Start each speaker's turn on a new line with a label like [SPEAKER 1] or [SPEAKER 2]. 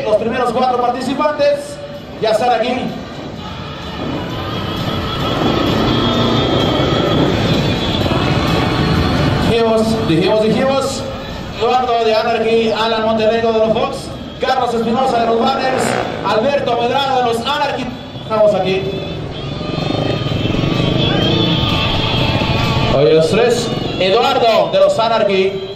[SPEAKER 1] los primeros 4 participantes ya están aquí. Dijimos, Eduardo de Anarchy, Alan Monterrey de los Fox, Carlos Espinosa de los Banners, Alberto Medrano de los Anarchy. Estamos aquí. Hoy los 3, Eduardo de los Anarchy.